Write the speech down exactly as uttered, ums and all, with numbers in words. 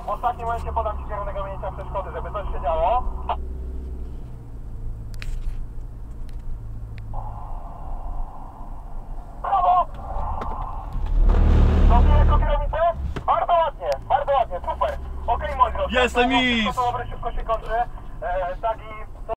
W ostatnim momencie podam Ci kierunek ominięcia przeszkody, żeby coś się działo. Brawo! Dobrze jako kierownicę? Bardzo ładnie, bardzo ładnie, super. Okej, moi drodzy. Jestem mistrz! mistrz! To dobre, szybko się kończy. E, tak i